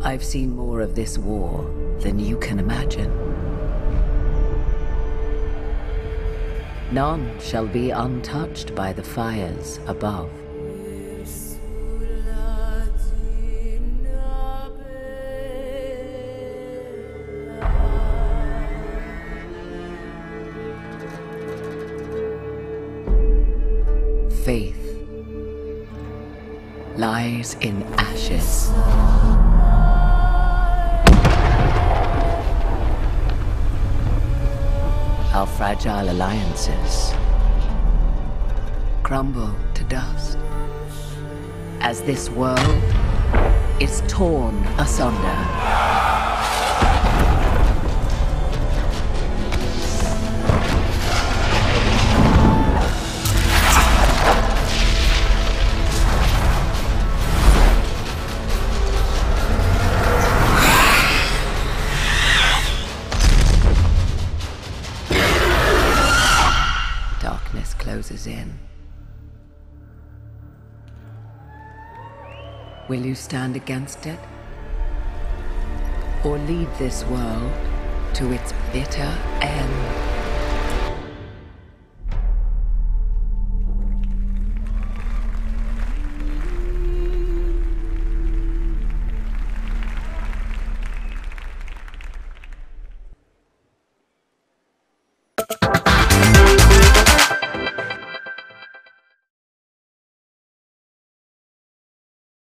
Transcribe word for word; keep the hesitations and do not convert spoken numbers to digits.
I've seen more of this war than you can imagine. None shall be untouched by the fires above. Faith lies in ashes. Our fragile alliances crumble to dust as this world is torn asunder. Darkness closes in. Will you stand against it? Or lead this world to its bitter end?